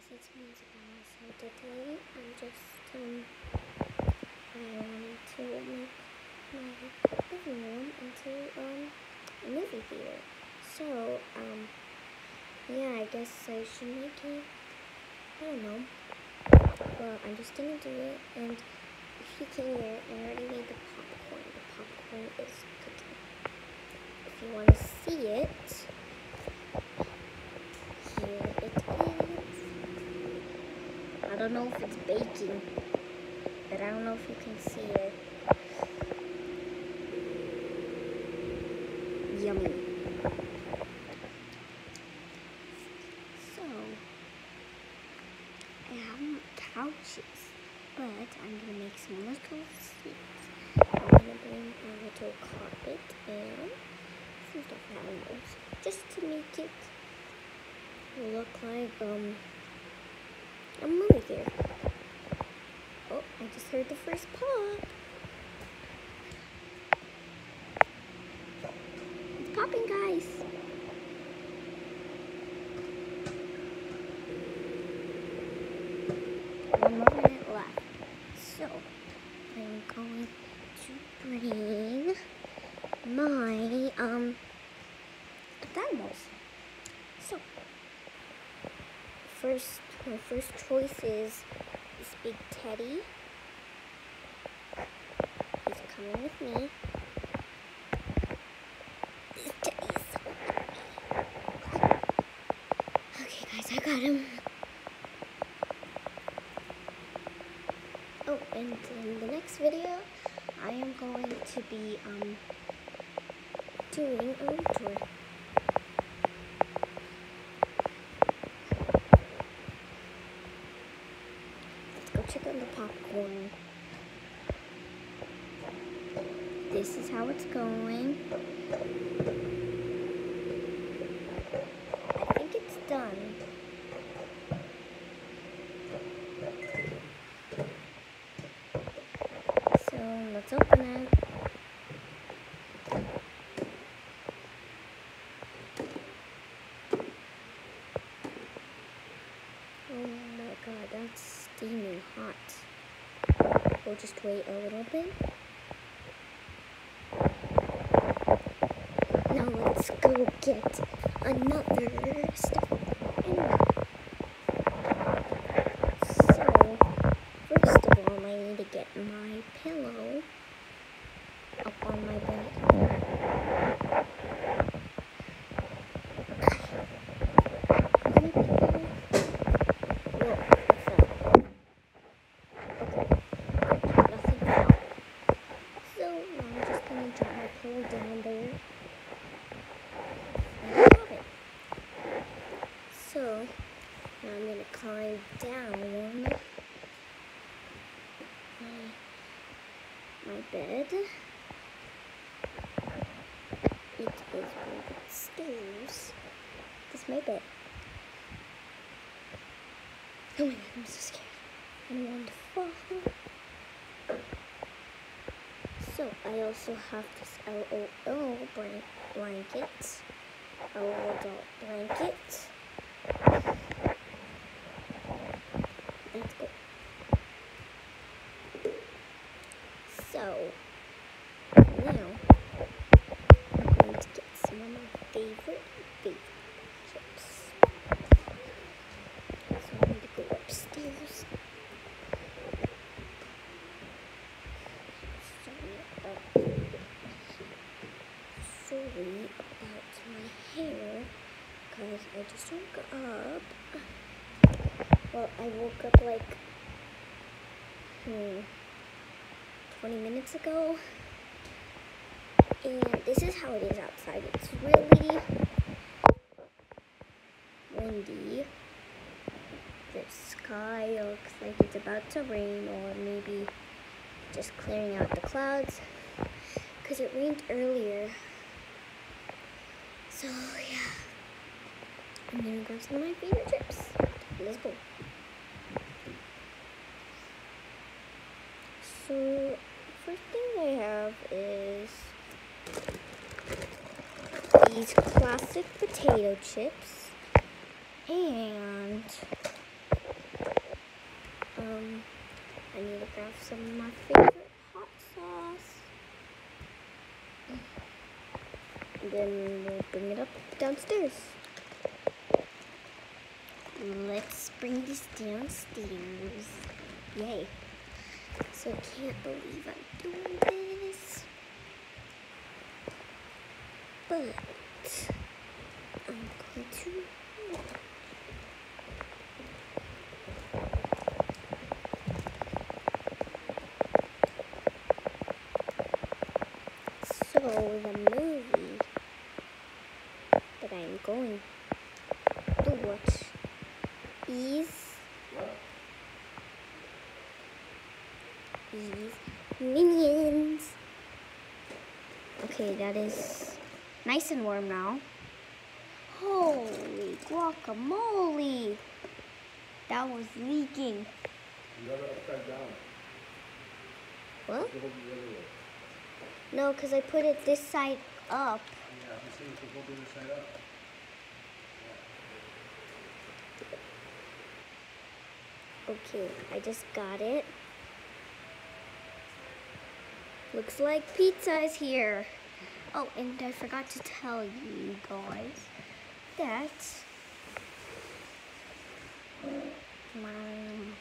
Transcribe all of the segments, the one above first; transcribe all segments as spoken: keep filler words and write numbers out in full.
It's Means so today I'm just um I wanted to make my living room into um a movie theater. So um yeah, I guess I should make it. I don't know. Well, I'm just gonna do it, and if you can hear, I already made the popcorn. The popcorn is cooking. If you want to see it, here it is. I don't know if it's baking, but I don't know if you can see it. Yummy. So, I have couches, but I'm going to make some little seats. I'm going to bring a little carpet and some stuff animals, just to make it look like um a movie theater. Oh, I just heard the first pop. It's popping, guys. One more minute left. So, I'm going to bring my um animals. So, first, my first choice is this big teddy. He's coming with me. This teddy is so happy. Okay, guys, I got him. Oh, and in the next video, I am going to be um doing a room tour. Let's go check out the popcorn. This is how it's going. I think it's done. So let's open it. Oh my god, that's steaming hot. We'll just wait a little bit. Now let's go get another stuff. Anyway. So, first of all, I need to get my pillow up on my bed. Down there. I have it. So now I'm gonna climb down my, my bed. It is with stairs. This is my bed. Oh my god, I'm so scared. I don't want to fall. So, I also have this L O L blanket, a little adult blanket. Let's go. So, now, I'm going to get some of my favorite, favorite chips. So, I need to go upstairs. Sorry about my hair, because I just woke up. Well, I woke up like hmm, twenty minutes ago, and this is how it is outside. It's really windy. The sky looks like it's about to rain, or maybe just clearing out the clouds, because it rained earlier. So, yeah, I'm gonna grab some of my favorite chips. Let's go. So, first thing I have is these classic potato chips and some of my favorite hot sauce. And then we'll bring it up downstairs. Let's bring this downstairs. Yay. So I can't believe I'm doing this. But I'm going to So the movie that I'm going to watch is is Minions. Okay, that is nice and warm now. Holy guacamole! That was leaking. You got it upside down. What? You hold it the other way. No, because I put it this side up. Yeah, I'm saying to hold it this side up. Okay, I just got it. Looks like pizza is here. Oh, and I forgot to tell you guys that um,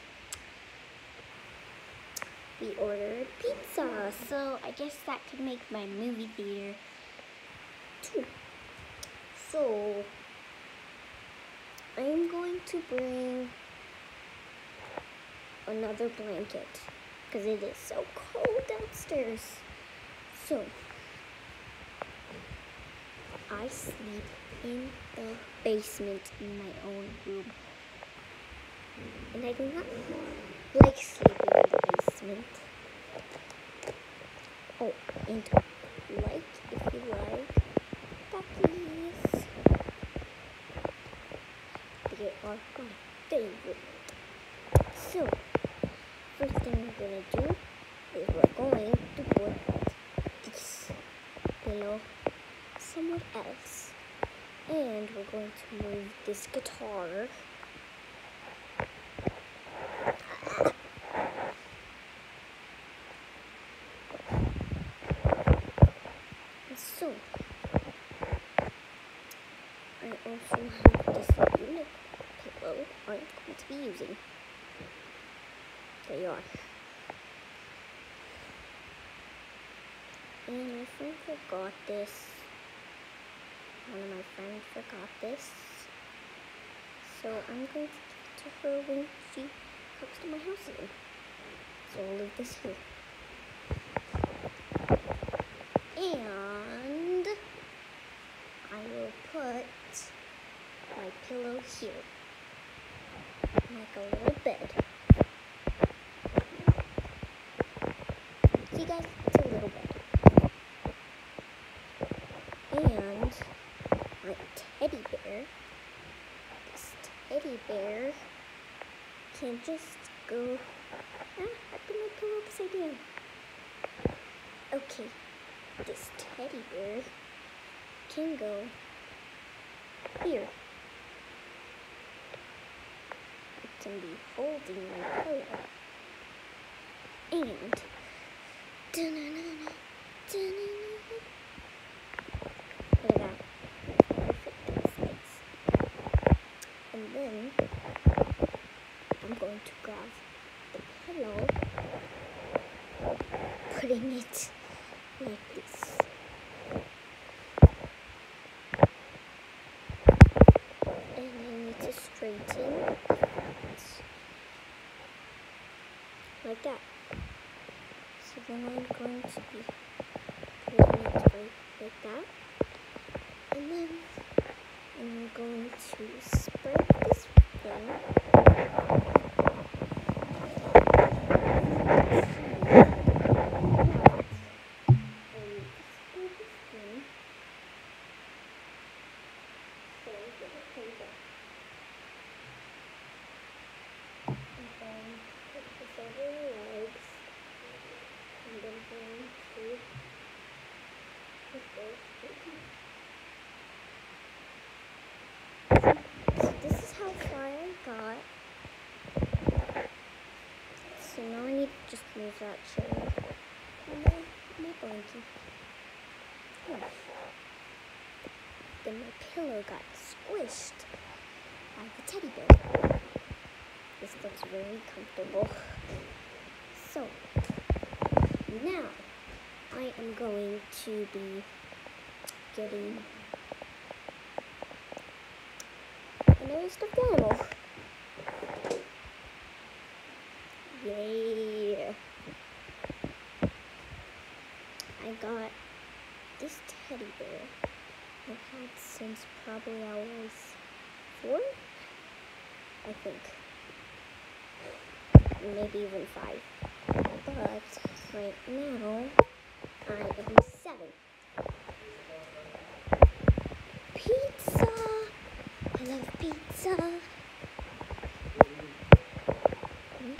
we ordered pizza, so I guess that could make my movie theater too. So I'm going to bring another blanket because it is so cold downstairs. So I sleep in the basement in my own room. And I do not like sleeping in the basement. Oh, and like if you like Buc-ee's. They are my favorite. So, first thing we're gonna do is we're going to put this below somewhere else. And we're going to move this guitar. So, I also have this unit pillow I'm going to be using. There you are. And my friend forgot this. One of my friends forgot this. So I'm going to give it to her when she comes to my house again. So I'll leave this here. And I will put my pillow here. Like a little bed. See guys, it's a little bed. And my teddy bear, this teddy bear can just go, ah, I put my pillow upside down. Okay, this teddy bear can go here. It can be holding my pillow. And da-na-na-na, da-na-na-na. Look at that. Perfect space. And then I'm going to grab the pillow, putting it like this. And I need to straighten it like that. So then I'm going to be putting it right like that. And then I'm going to spread this thing. So this is how far I got. So now I need to just move there's that chair. And then my blankie. Oh. Then my pillow got squished by the teddy bear. This looks very comfortable. So, now I am going to be getting another stuffed animal. Yay! I got this teddy bear I've had since probably I was four, I think. Maybe even five. But right now, I am seven. Pizza! I love pizza! Hmm?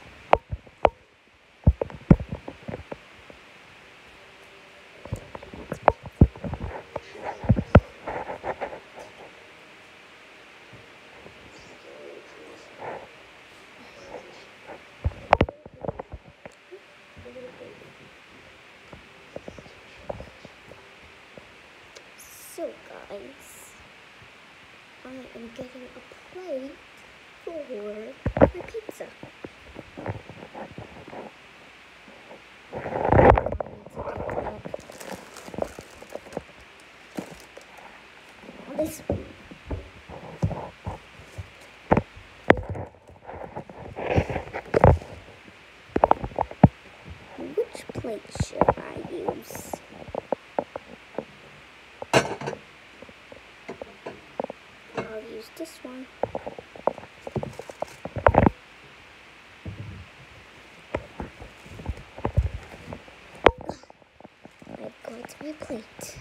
So guys, I am getting a plate for my pizza. I need to get that on this one. Which plate should I use? I'll use this one. I've got my plate.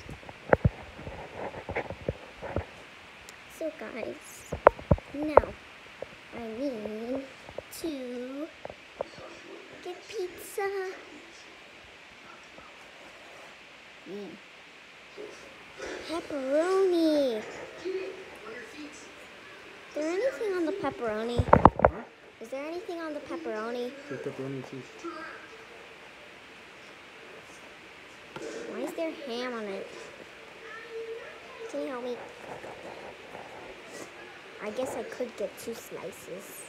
So guys, now I need to get pizza. Mm. Pepperoni. Is there anything on the pepperoni? Huh? Is there anything on the pepperoni? The pepperoni cheese. Why is there ham on it? Can you help me? I guess I could get two slices.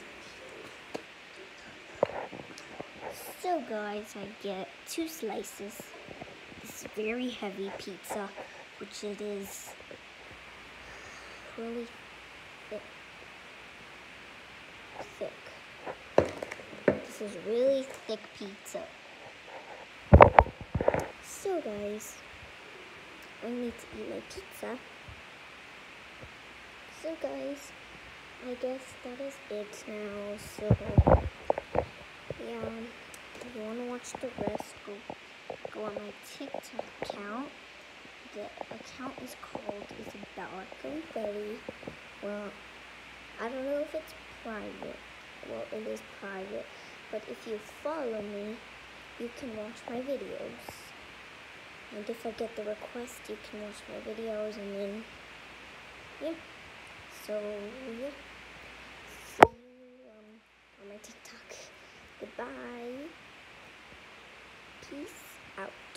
So guys, I get two slices. This very heavy pizza, which it is really thick. Thick. This is really thick pizza. So guys, I need to eat my pizza. So guys, I guess that is it now. So yeah, if you want to watch the rest, go go on my TikTok account. The account is called Isabella Confetti. Well, I don't know if it's private. Well, it is private, but if you follow me, you can watch my videos. And if I get the request, you can watch my videos, and then yeah. So yeah. See you um, on my TikTok. Goodbye. Peace out.